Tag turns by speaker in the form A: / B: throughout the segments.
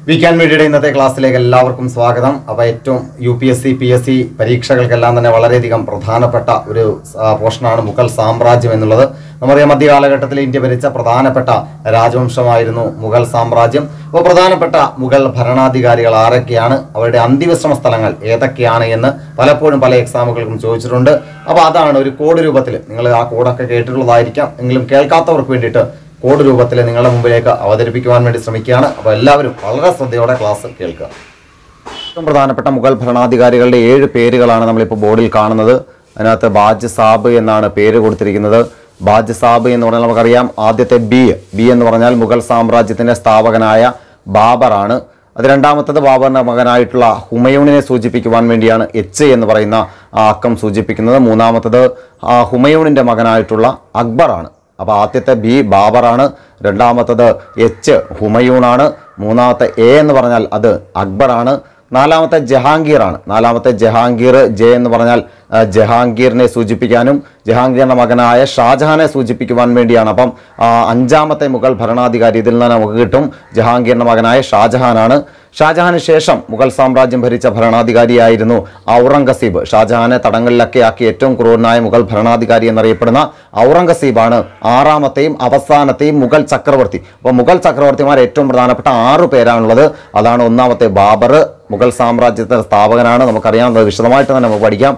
A: Weekend മീഡിയയുടെ ഇന്നത്തെ ക്ലാസ്സിലേക്ക് എല്ലാവർക്കും സ്വാഗതം. അപ്പോൾ ഏറ്റവും UPSC PSC പരീക്ഷകൾക്കെല്ലാം തന്നെ വളരെയധികം പ്രധാനപ്പെട്ട ഒരു പോർഷനാണ് മുഗൾ സാമ്രാജ്യം എന്നുള്ളത്. നമുക്കറിയാം മധ്യകാലഘട്ടത്തിൽ ഇന്ത്യ ഭരിച്ച പ്രധാനപ്പെട്ട രാജവംശമായിരുന്നു മുഗൾ സാമ്രാജ്യം. അപ്പോൾ പ്രധാനപ്പെട്ട മുഗൾ ഭരണാധികാരികൾ ആരൊക്കെയാണ്, അവരുടെ അന്തിവിശ്രമ സ്ഥലങ്ങൾ ഏതൊക്കെയാണ് എന്ന് പലപ്പോഴും പല എക്സാമുകൾക്കും ചോദിച്ചിട്ടുണ്ട്. അപ്പോൾ അതാണ് ഒരു കോഡ് രൂപത്തിൽ, നിങ്ങൾ ആ കോഡൊക്കെ കേട്ടിട്ടുള്ളതായിരിക്കാം, എങ്കിലും കേൾക്കാത്തവർക്ക് വേണ്ടിയിട്ട് കോഡ് രൂപത്തിൽ നിങ്ങളുടെ മുമ്പിലേക്ക് അവതരിപ്പിക്കുവാൻ വേണ്ടി ശ്രമിക്കുകയാണ്. അപ്പോൾ എല്ലാവരും വളരെ ശ്രദ്ധയോടെ ക്ലാസ് കേൾക്കുക. ഏറ്റവും പ്രധാനപ്പെട്ട മുഗൾ ഭരണാധികാരികളുടെ 7 പേരുകളാണ് നമ്മളിപ്പോൾ ബോർഡിൽ കാണുന്നത്. അതിനകത്ത് ബാജ് സാബ് എന്നാണ് പേര് കൊടുത്തിരിക്കുന്നത്. ബാജ് സാബ് എന്ന് പറഞ്ഞാൽ നമുക്കറിയാം ആദ്യത്തെ ബി എന്ന് പറഞ്ഞാൽ മുഗൾ സാമ്രാജ്യത്തിൻ്റെ സ്ഥാപകനായ ബാബറാണ്. അത് രണ്ടാമത്തത് ബാബറിൻ്റെ മകനായിട്ടുള്ള ഹുമയൂണിനെ സൂചിപ്പിക്കുവാൻ വേണ്ടിയാണ് എച്ച് എന്ന് പറയുന്ന അക്കം സൂചിപ്പിക്കുന്നത്. മൂന്നാമത്തത് ഹുമയൂണിൻ്റെ മകനായിട്ടുള്ള അക്ബറാണ്. അപ്പോൾ ആദ്യത്തെ ബി ബാബറാണ്, രണ്ടാമത്തത് എച്ച് ഹുമയൂണാണ്, മൂന്നാമത്തെ എ എന്ന് പറഞ്ഞാൽ അത് അക്ബറാണ്, നാലാമത്തെ ജഹാംഗീറാണ്. നാലാമത്തെ ജഹാംഗീർ, ജെ എന്ന് പറഞ്ഞാൽ ജഹാംഗീറിനെ സൂചിപ്പിക്കാനും ജഹാംഗീറിൻ്റെ മകനായ ഷാജഹാനെ സൂചിപ്പിക്കുവാൻ വേണ്ടിയാണ്. അപ്പം അഞ്ചാമത്തെ മുഗൾ ഭരണാധികാരി ഇതിൽ നിന്ന് നമുക്ക് കിട്ടും ജഹാംഗീറിൻ്റെ മകനായ ഷാജഹാനാണ്. ഷാജഹാന് ശേഷം മുഗൾ സാമ്രാജ്യം ഭരിച്ച ഭരണാധികാരിയായിരുന്നു ഔറംഗസീബ്. ഷാജഹാനെ തടങ്കലിലൊക്കെ ആക്കി ഏറ്റവും ക്രൂരനായ മുഗൾ ഭരണാധികാരി എന്നറിയപ്പെടുന്ന ഔറംഗസീബാണ് ആറാമത്തെയും അവസാനത്തെയും മുഗൾ ചക്രവർത്തി. അപ്പോൾ മുഗൾ ചക്രവർത്തിമാർ ഏറ്റവും പ്രധാനപ്പെട്ട 6 പേരാണുള്ളത്. അതാണ് ഒന്നാമത്തെ ബാബർ, മുഗൾ സാമ്രാജ്യത്തിന്റെ സ്ഥാപകനാണ്. നമുക്കറിയാം, വിശദമായിട്ട് തന്നെ നമുക്ക് പഠിക്കാം.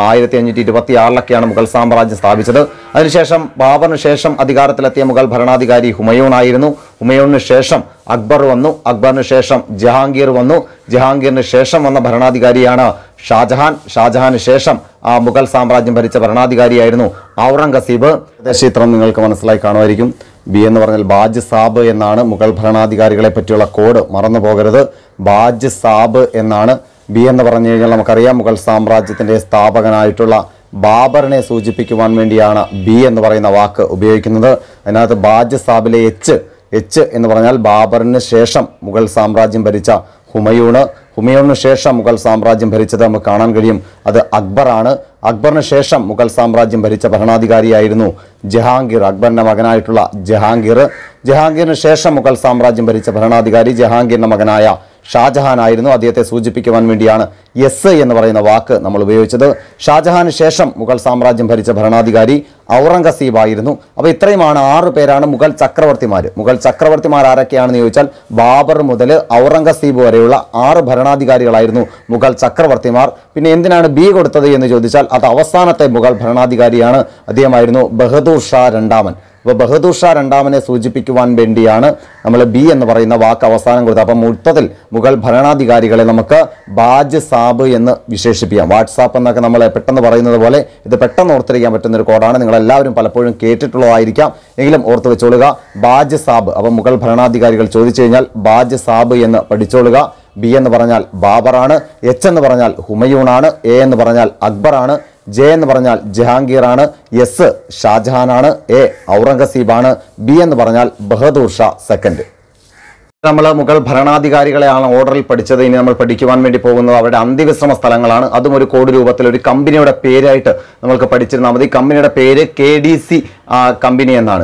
A: 1526 മുഗൾ സാമ്രാജ്യം സ്ഥാപിച്ചത്. അതിനുശേഷം ബാബറിന് ശേഷം അധികാരത്തിലെത്തിയ മുഗൾ ഭരണാധികാരി ഹുമയൂൺ ആയിരുന്നു. ഹുമയൂണിന് ശേഷം അക്ബർ വന്നു. അക്ബറിന് ശേഷം ജഹാംഗീർ വന്നു. ജഹാംഗീറിന് ശേഷം വന്ന ഭരണാധികാരിയാണ് ഷാജഹാൻ. ഷാജഹാന് ശേഷം മുഗൾ സാമ്രാജ്യം ഭരിച്ച ഭരണാധികാരിയായിരുന്നു ഔറംഗസീബ്. ചിത്രം നിങ്ങൾക്ക് മനസ്സിലായി കാണുമായിരിക്കും. ബി എന്ന് പറഞ്ഞാൽ ബാജ് സാബ് എന്നാണ് മുഗൾ ഭരണാധികാരികളെ പറ്റിയുള്ള കോഡ്, മറന്നു പോകരുത്. ബാജ് സാബ് എന്നാണ്. ബി എന്ന് പറഞ്ഞു കഴിഞ്ഞാൽ നമുക്കറിയാം മുഗൾ സാമ്രാജ്യത്തിൻ്റെ സ്ഥാപകനായിട്ടുള്ള ബാബറിനെ സൂചിപ്പിക്കുവാൻ വേണ്ടിയാണ് ബി എന്ന് പറയുന്ന വാക്ക് ഉപയോഗിക്കുന്നത്. അതിനകത്ത് ബാജ് സാബിലെ എച്ച് എന്ന് പറഞ്ഞാൽ ബാബറിന് ശേഷം മുഗൾ സാമ്രാജ്യം ഭരിച്ച ഹുമയൂണിന് ശേഷം മുഗൾ സാമ്രാജ്യം ഭരിച്ചത് നമുക്ക് കാണാൻ കഴിയും, അത് അക്ബറാണ്. അക്ബറിന് ശേഷം മുഗൾ സാമ്രാജ്യം ഭരിച്ച ഭരണാധികാരിയായിരുന്നു ജഹാംഗീർ, അക്ബറിന്റെ മകനായിട്ടുള്ള ജഹാംഗീർ. ജഹാംഗീറിന് ശേഷം മുഗൾ സാമ്രാജ്യം ഭരിച്ച ഭരണാധികാരി ജഹാംഗീറിന്റെ മകനായ ഷാജഹാൻ ആയിരുന്നു. അദ്ദേഹത്തെ സൂചിപ്പിക്കുവാൻ വേണ്ടിയാണ് എസ് എന്ന് പറയുന്ന വാക്ക് നമ്മൾ ഉപയോഗിച്ചത്. ഷാജഹാന് ശേഷം മുഗൾ സാമ്രാജ്യം ഭരിച്ച ഭരണാധികാരി ഔറംഗസീബ് ആയിരുന്നു. അപ്പോൾ ഇത്രയുമാണ് 6 പേരാണ് മുഗൾ ചക്രവർത്തിമാർ. മുഗൾ ചക്രവർത്തിമാർ ആരൊക്കെയാണെന്ന് ചോദിച്ചാൽ ബാബർ മുതൽ ഔറംഗസീബ് വരെയുള്ള 6 ഭരണാധികാരികളായിരുന്നു മുഗൾ ചക്രവർത്തിമാർ. പിന്നെ എന്തിനാണ് ബി കൊടുത്തത് എന്ന് ചോദിച്ചാൽ അത് അവസാനത്തെ മുഗൾ ഭരണാധികാരിയാണ്. അദ്ദേഹമായിരുന്നു ബഹദൂർ ഷാ രണ്ടാമൻ. അപ്പോൾ ബഹദൂർ ഷാ രണ്ടാമനെ സൂചിപ്പിക്കുവാൻ വേണ്ടിയാണ് നമ്മൾ ബി എന്ന് പറയുന്ന വാക്ക് അവസാനം കൊടുത്തത്. അപ്പം മൊത്തത്തിൽ മുഗൾ ഭരണാധികാരികളെ നമുക്ക് ബാജ് സാബ് എന്ന് വിശേഷിപ്പിക്കാം. വാട്സാപ്പ് എന്നൊക്കെ നമ്മൾ പെട്ടെന്ന് പറയുന്നത് പോലെ ഇത് പെട്ടെന്ന് ഓർത്തിരിക്കാൻ പറ്റുന്ന ഒരു കോഡാണ്. നിങ്ങളെല്ലാവരും പലപ്പോഴും കേട്ടിട്ടുള്ളതായിരിക്കാം, എങ്കിലും ഓർത്ത് വെച്ചോളുക ബാജ് സാബ്. അപ്പം മുഗൾ ഭരണാധികാരികൾ ചോദിച്ചു കഴിഞ്ഞാൽ ബാജ് സാബ് എന്ന് പഠിച്ചോളുക. ബി എന്ന് പറഞ്ഞാൽ ബാബറാണ്, എച്ച് എന്ന് പറഞ്ഞാൽ ഹുമയൂണാണ്, എ എന്ന് പറഞ്ഞാൽ അക്ബറാണ്, ജെ എന്ന് പറഞ്ഞാൽ ജഹാംഗീറാണ്, എസ് ഷാജഹാനാണ്, എ ഔറംഗസീബാണ്, ബി എന്ന് പറഞ്ഞാൽ ബഹദൂർ ഷാ സെക്കൻഡ്. നമ്മൾ മുഗൾ ഭരണാധികാരികളെയാണ് ഓർഡറിൽ പഠിച്ചത്. ഇനി നമ്മൾ പഠിക്കുവാൻ വേണ്ടി പോകുന്നത് അവരുടെ അന്ത്യവിശ്രമ സ്ഥലങ്ങളാണ്. അതും ഒരു കോഡ് രൂപത്തിൽ ഒരു കമ്പനിയുടെ പേരായിട്ട് നമ്മൾക്ക് പഠിച്ചിരുന്നാൽ മതി. കമ്പനിയുടെ പേര് KDC കമ്പനി എന്നാണ്.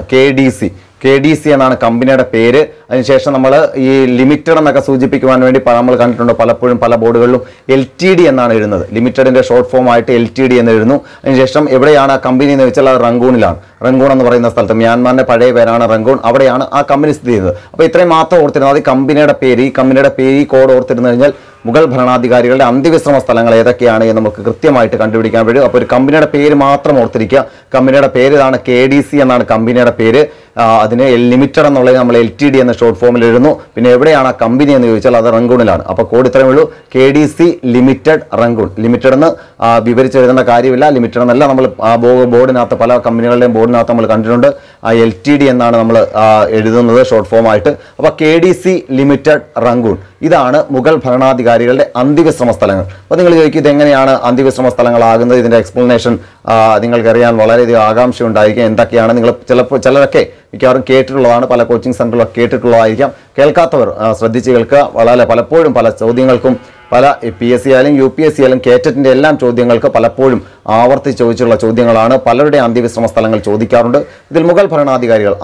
A: KDC എന്നാണ് കമ്പനിയുടെ പേര്. അതിനുശേഷം നമ്മൾ ഈ ലിമിറ്റഡ് എന്നൊക്കെ സൂചിപ്പിക്കുവാൻ വേണ്ടി നമ്മൾ കണ്ടിട്ടുണ്ട് പലപ്പോഴും പല ബോർഡുകളിലും LTD എന്നാണ് എഴുതുന്നത്. ലിമിറ്റഡിന്റെ ഷോർട്ട് ഫോം ആയിട്ട് LTD എന്ന് എഴുതുന്നു. അതിനുശേഷം എവിടെയാണ് ആ കമ്പനി എന്ന് വെച്ചാൽ അത് റംഗൂണിലാണ്. റംഗൂൺ എന്ന് പറയുന്ന സ്ഥലത്ത്, മ്യാൻമാറിന്റെ പഴയ പേരാണ് റംഗൂൺ, അവിടെയാണ് ആ കമ്പനി സ്ഥിതി ചെയ്യുന്നത്. അപ്പോൾ ഇത്രയും മാത്രം ഓർത്തിരുന്നാൽ മതി. കമ്പനിയുടെ പേര്, ഈ കോഡ് ഓർത്തിരുന്നു കഴിഞ്ഞാൽ മുഗൾ ഭരണാധികാരികളുടെ അന്ത്യവിശ്രമ സ്ഥലങ്ങൾ ഏതൊക്കെയാണ് എന്ന് നമുക്ക് കൃത്യമായിട്ട് കണ്ടുപിടിക്കാൻ പറ്റും. അപ്പോൾ ഒരു കമ്പനിയുടെ പേര് മാത്രം ഓർത്തിരിക്കുക. കമ്പനിയുടെ പേര് ഇതാണ്, KDC എന്നാണ് കമ്പനിയുടെ പേര്. അതിന് ലിമിറ്റഡ് എന്നുള്ളത് നമ്മൾ LTD എന്ന ഷോർട്ട് ഫോമിൽ എഴുതുന്നു. പിന്നെ എവിടെയാണ് ആ കമ്പനി എന്ന് ചോദിച്ചാൽ അത് റംഗൂണിലാണ്. അപ്പോൾ കോഡ് ഇത്രയേ ഉള്ളൂ, KDC ലിമിറ്റഡ് റംഗൂൺ. ലിമിറ്റഡ് എന്ന് വിവരിച്ച് എഴുതേണ്ട കാര്യമില്ല. ലിമിറ്റഡ് എന്നല്ല, നമ്മൾ ബോർഡിനകത്ത് പല കമ്പനികളുടെയും ബോർഡിനകത്ത് നമ്മൾ കണ്ടിട്ടുണ്ട് LTD എന്നാണ് നമ്മൾ എഴുതുന്നത് ഷോർട്ട് ഫോം ആയിട്ട്. അപ്പോൾ KDC ലിമിറ്റഡ് റംഗൂൺ, ഇതാണ് മുഗൾ ഭരണാധികാരികളുടെ അന്ത്യവിശ്രമ സ്ഥലങ്ങൾ. അപ്പോൾ നിങ്ങൾ ചോദിക്കും ഇതെങ്ങനെയാണ് അന്ത്യവിശ്രമ സ്ഥലങ്ങളാകുന്നത്, ഇതിൻ്റെ എക്സ്പ്ലനേഷൻ നിങ്ങൾക്കറിയാൻ വളരെയധികം ആകാംക്ഷ ഉണ്ടായിരിക്കും. എന്തൊക്കെയാണ് നിങ്ങൾ ചിലരൊക്കെ മിക്കവാറും കേട്ടിട്ടുള്ളതാണ്, പല കോച്ചിങ് സെൻ്ററിലൊക്കെ കേട്ടിട്ടുള്ളതായിരിക്കാം. കേൾക്കാത്തവർ ശ്രദ്ധിച്ച് കേൾക്കുക. വളരെ പലപ്പോഴും പല ചോദ്യങ്ങൾക്കും പല PSC ആയാലും UPSC ആയാലും കേറ്ററ്റിൻ്റെ എല്ലാം ചോദ്യങ്ങൾക്ക് പലപ്പോഴും ആവർത്തിച്ച് ചോദിച്ചുള്ള ചോദ്യങ്ങളാണ്. പലരുടെ അന്ത്യവിശ്രമ സ്ഥലങ്ങൾ ചോദിക്കാറുണ്ട്. ഇതിൽ മുഗൾ ഭരണാധികാരികൾ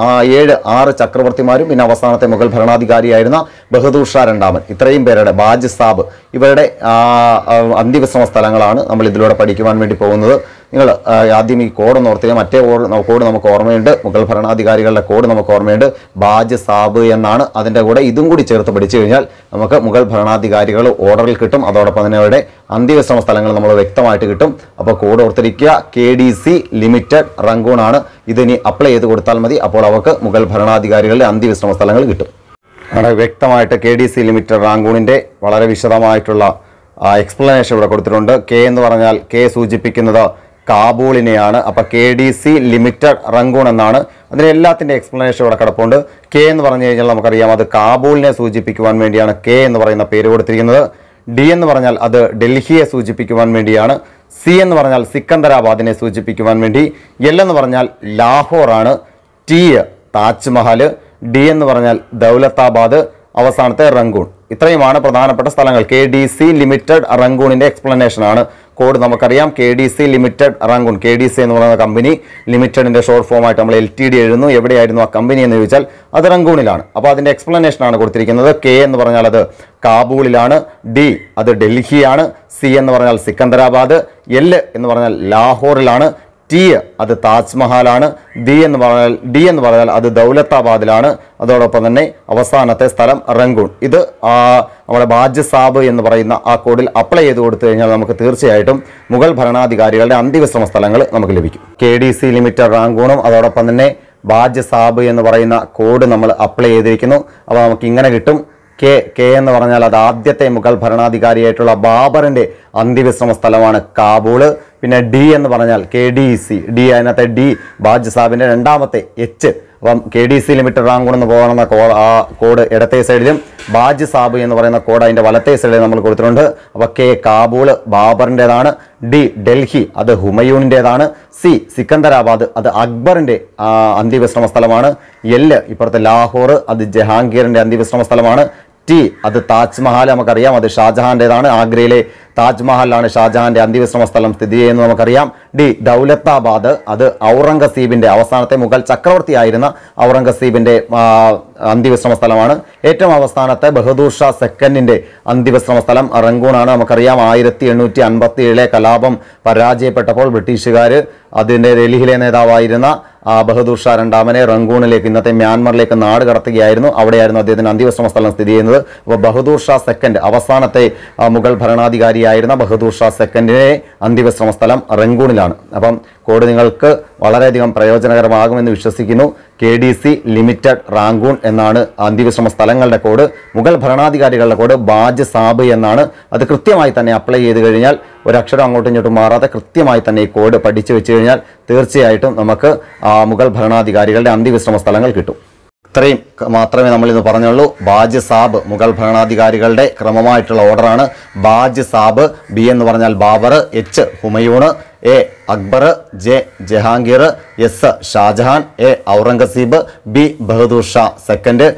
A: 6 ചക്രവർത്തിമാരും പിന്നെ അവസാനത്തെ മുഗൾ ഭരണാധികാരിയായിരുന്ന ബഹദൂർ ഷാ രണ്ടാമൻ, ഇത്രയും പേരുടെ ബാജ് സാബ് ഇവരുടെ അന്ത്യവിശ്രമ സ്ഥലങ്ങളാണ് നമ്മൾ ഇതിലൂടെ പഠിക്കുവാൻ വേണ്ടി പോകുന്നത്. നിങ്ങൾ ആദ്യം ഈ കോഡ് ഓർത്തില്ല, മറ്റേ കോഡ് നമുക്ക് ഓർമ്മയുണ്ട്, മുഗൾ ഭരണാധികാരികളുടെ കോഡ് നമുക്ക് ഓർമ്മയുണ്ട്, ബാജ് സാബ് എന്നാണ്. അതിൻ്റെ കൂടെ ഇതും കൂടി ചേർത്ത് പഠിച്ചു കഴിഞ്ഞാൽ നമുക്ക് മുഗൾ ഭരണാധികാരികൾ ഓർഡറിൽ കിട്ടും. അതോടൊപ്പം തന്നെ അവരുടെ അന്ത്യവിശ്രമ സ്ഥലങ്ങൾ നമ്മൾ വ്യക്തമായിട്ട് കിട്ടും. അപ്പോൾ കോഡ് ഓർത്തിരിക്കുക, KDC ലിമിറ്റഡ് റങ്കൂൺ ആണ്. ഇതിനി അപ്ലൈ ചെയ്ത് കൊടുത്താൽ മതി. അപ്പോൾ അവർക്ക് മുഗൾ ഭരണാധികാരികളുടെ അന്ത്യവിശ്രമ സ്ഥലങ്ങൾ കിട്ടും. അവിടെ വ്യക്തമായിട്ട് KDC ലിമിറ്റഡ് റാങ്കൂണിൻ്റെ വളരെ വിശദമായിട്ടുള്ള എക്സ്പ്ലനേഷൻ ഇവിടെ കൊടുത്തിട്ടുണ്ട്. K എന്ന് പറഞ്ഞാൽ K സൂചിപ്പിക്കുന്നത് കാബൂളിനെയാണ്. അപ്പോൾ KDC ലിമിറ്റഡ് റങ്കൂൺ എന്നാണ്. അതിന് എല്ലാത്തിൻ്റെ എക്സ്പ്ലനേഷൻ ഇവിടെ കിടപ്പുണ്ട്. K എന്ന് പറഞ്ഞു കഴിഞ്ഞാൽ നമുക്കറിയാം അത് കാബൂളിനെ സൂചിപ്പിക്കുവാൻ വേണ്ടിയാണ് K എന്ന് പറയുന്ന പേര് കൊടുത്തിരിക്കുന്നത്. D എന്ന് പറഞ്ഞാൽ അത് ഡൽഹിയെ സൂചിപ്പിക്കുവാൻ വേണ്ടിയാണ്. C എന്ന് പറഞ്ഞാൽ സിക്കന്ദരാബാദിനെ സൂചിപ്പിക്കുവാൻ വേണ്ടി. L എന്ന് പറഞ്ഞാൽ ലാഹോറാണ്. T താജ്മഹൽ. D എന്ന് പറഞ്ഞാൽ ദൗലത്താബാദ്. അവസാനത്തെ റങ്കൂൺ. ഇത്രയുമാണ് പ്രധാനപ്പെട്ട സ്ഥലങ്ങൾ. KDC ലിമിറ്റഡ് റങ്കൂണിൻ്റെ എക്സ്പ്ലനേഷൻ ആണ്. കോഡ് നമുക്കറിയാം, KDC ലിമിറ്റഡ് റങ്കൂൺ. KDC എന്ന് പറയുന്ന കമ്പനി, ലിമിറ്റഡിൻ്റെ ഷോർട്ട് ഫോം ആയിട്ട് നമ്മൾ LTD എഴുതുന്നു. എവിടെയായിരുന്നു ആ കമ്പനി എന്ന് ചോദിച്ചാൽ അത് റങ്കൂണിലാണ്. അപ്പോൾ അതിൻ്റെ എക്സ്പ്ലനേഷൻ ആണ് കൊടുത്തിരിക്കുന്നത്. K എന്ന് പറഞ്ഞാൽ അത് കാബൂളിലാണ്. D അത് ഡൽഹിയാണ്. C എന്ന് പറഞ്ഞാൽ സിക്കന്ദരാബാദ്. L എന്ന് പറഞ്ഞാൽ ലാഹോറിലാണ്. T അത് താജ്മഹലാണ്. D എന്ന് പറഞ്ഞാൽ അത് ദൗലത്താബാദിലാണ്. അതോടൊപ്പം തന്നെ അവസാനത്തെ സ്ഥലം റങ്കൂൺ. ഇത് നമ്മുടെ ബാജ് സാബ് എന്ന് പറയുന്ന ആ കോഡിൽ അപ്ലൈ ചെയ്ത് കൊടുത്തു കഴിഞ്ഞാൽ നമുക്ക് തീർച്ചയായിട്ടും മുഗൾ ഭരണാധികാരികളുടെ അന്ത്യവിശ്രമ സ്ഥലങ്ങൾ നമുക്ക് ലഭിക്കും. KDC ലിമിറ്റഡ് റാങ്കൂണും അതോടൊപ്പം തന്നെ ബാജ് സാബ് എന്ന് പറയുന്ന കോഡ് നമ്മൾ അപ്ലൈ ചെയ്തിരിക്കുന്നു. അപ്പോൾ നമുക്ക് ഇങ്ങനെ കിട്ടും. K എന്ന് പറഞ്ഞാൽ അത് ആദ്യത്തെ മുഗൾ ഭരണാധികാരിയായിട്ടുള്ള ബാബറിൻ്റെ അന്ത്യവിശ്രമ സ്ഥലമാണ് കാബൂള്. പിന്നെ D എന്ന് പറഞ്ഞാൽ KDC. D അതിനകത്തെ D ബാജ് സാബിൻ്റെ രണ്ടാമത്തെ H. അപ്പം KDC ലിമിറ്റഡ് റാങ്കൂൺ എന്ന് പോകുന്ന ആ കോഡ് ഇടത്തെ സൈഡിലും ബാജ് സാബ് എന്ന് പറയുന്ന കോഡ് അതിൻ്റെ വലത്തെ സൈഡിൽ നമ്മൾ കൊടുത്തിട്ടുണ്ട്. അപ്പോൾ K കാബൂള് ബാബറിൻ്റെതാണ്. D ഡൽഹി അത് ഹുമയൂണിൻ്റെതാണ്. C സിക്കന്ദരാബാദ് അത് അക്ബറിൻ്റെ അന്ത്യവിശ്രമ സ്ഥലമാണ്. L ഇപ്പുറത്തെ ലാഹോർ അത് ജഹാംഗീറിൻ്റെ അന്ത്യവിശ്രമ സ്ഥലമാണ്. T അത് താജ്മഹൽ നമുക്കറിയാം, അത് ഷാജഹാൻ്റെതാണ്. ആഗ്രയിലെ താജ്മഹലാണ് ഷാജഹാന്റെ അന്ത്യവിശ്രമ സ്ഥലം സ്ഥിതി ചെയ്യുന്നത് നമുക്കറിയാം. D ദൗലത്താബാദ് അത് ഔറംഗസീബിൻ്റെ അവസാനത്തെ മുഗൾ ചക്രവർത്തിയായിരുന്ന ഔറംഗസീബിൻ്റെ അന്ത്യവിശ്രമ സ്ഥലമാണ്. ഏറ്റവും അവസാനത്തെ ബഹദൂർ ഷാ സെക്കൻഡിൻ്റെ അന്ത്യവിശ്രമ സ്ഥലം റങ്കൂണാണ്. നമുക്കറിയാം 1857 കലാപം പരാജയപ്പെട്ടപ്പോൾ ബ്രിട്ടീഷുകാർ അതിൻ്റെ ഡൽഹിയിലെ നേതാവായിരുന്ന ബഹദൂർ ഷാ രണ്ടാമനെ റങ്കൂണിലേക്ക്, ഇന്നത്തെ മ്യാൻമറിലേക്ക് നാട് കടത്തുകയായിരുന്നു. അവിടെയായിരുന്നു അദ്ദേഹത്തിൻ്റെ അന്ത്യവിശ്രമ സ്ഥലം സ്ഥിതി ചെയ്യുന്നത്. അപ്പോൾ ബഹദൂർ ഷാ സെക്കൻഡ് അവസാനത്തെ മുഗൾ ഭരണാധികാരിയായിരുന്ന ബഹദൂർ ഷാ സെക്കൻഡിൻ്റെ അന്ത്യവിശ്രമ സ്ഥലം റങ്കൂണിലാണ്. അപ്പം കോഡ് നിങ്ങൾക്ക് വളരെയധികം പ്രയോജനകരമാകുമെന്ന് വിശ്വസിക്കുന്നു. KDC ലിമിറ്റഡ് റാങ്കൂൺ എന്നാണ് അന്ത്യവിശ്രമ സ്ഥലങ്ങളുടെ കോഡ്. മുഗൾ ഭരണാധികാരികളുടെ കോഡ് ബാജ് സാബ് എന്നാണ്. അത് കൃത്യമായി തന്നെ അപ്ലൈ ചെയ്ത് കഴിഞ്ഞാൽ ഒരക്ഷരം അങ്ങോട്ടും ഇങ്ങോട്ടും മാറാതെ കൃത്യമായി തന്നെ ഈ കോഡ് പഠിച്ചു വെച്ച് കഴിഞ്ഞാൽ തീർച്ചയായിട്ടും നമുക്ക് മുഗൾ ഭരണാധികാരികളുടെ അന്ത്യവിശ്രമ സ്ഥലങ്ങൾ കിട്ടും. ഇത്രയും മാത്രമേ നമ്മൾ ഇന്ന് പറഞ്ഞുള്ളൂ. ബാജ് സാബ് മുഗൾ ഭരണാധികാരികളുടെ ക്രമമായിട്ടുള്ള ഓർഡറാണ്. ബാജ് സാബ്. B എന്ന് പറഞ്ഞാൽ Babur. H Humayun. A Akbar. J Jahangir. S Shahjahan. A Aurangzeb. B Bahadur Shah second.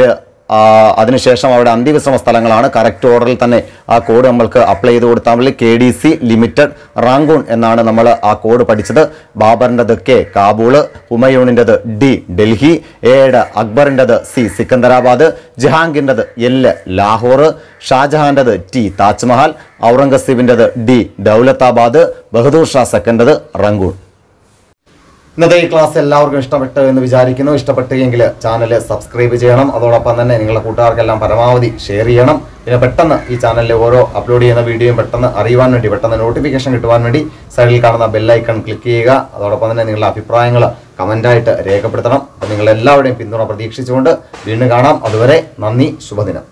A: അതിനുശേഷം അവിടെ അന്ത്യവിശ്രമ സ്ഥലങ്ങളാണ്. കറക്റ്റ് ഓർഡറിൽ തന്നെ ആ കോഡ് നമ്മൾക്ക് അപ്ലൈ ചെയ്ത് കൊടുത്താൽ മതി. KDC ലിമിറ്റഡ് റാങ്കൂൺ എന്നാണ് നമ്മൾ ആ കോഡ് പഠിച്ചത്. ബാബറിൻ്റെത് K കാബൂള്. ഹുമയൂണിൻ്റെത് D ഡൽഹി. എയുടെ അക്ബറിൻ്റെത് C സിക്കന്ദരാബാദ്. ജഹാംഗീറിൻ്റെത് L ലാഹോർ. ഷാജഹാൻ്റെത് T താജ്മഹൽ. ഔറംഗസീബിൻ്റെത് D ദൗലത്താബാദ്. ബഹദൂർ ഷാ സെക്കൻഡത് റങ്കൂൺ. ഇന്നത്തെ ഈ ക്ലാസ് എല്ലാവർക്കും ഇഷ്ടപ്പെട്ടു എന്ന് വിചാരിക്കുന്നു. ഇഷ്ടപ്പെട്ടെങ്കിൽ ചാനൽ സബ്സ്ക്രൈബ് ചെയ്യണം. അതോടൊപ്പം തന്നെ നിങ്ങളുടെ കൂട്ടുകാർക്കെല്ലാം പരമാവധി ഷെയർ ചെയ്യണം. പിന്നെ പെട്ടെന്ന് ഈ ചാനലിൽ ഓരോ അപ്ലോഡ് ചെയ്യുന്ന വീഡിയോയും പെട്ടെന്ന് അറിയുവാൻ വേണ്ടി, പെട്ടെന്ന് നോട്ടിഫിക്കേഷൻ കിട്ടുവാൻ വേണ്ടി സൈഡിൽ കാണുന്ന ബെല്ലൈക്കൺ ക്ലിക്ക് ചെയ്യുക. അതോടൊപ്പം തന്നെ നിങ്ങളുടെ അഭിപ്രായങ്ങൾ കമൻ്റായിട്ട് രേഖപ്പെടുത്തണം. അപ്പോൾ നിങ്ങളെല്ലാവരുടെയും പിന്തുണ പ്രതീക്ഷിച്ചുകൊണ്ട് വീണ്ടും കാണാം. അതുവരെ നന്ദി, ശുഭദിനം.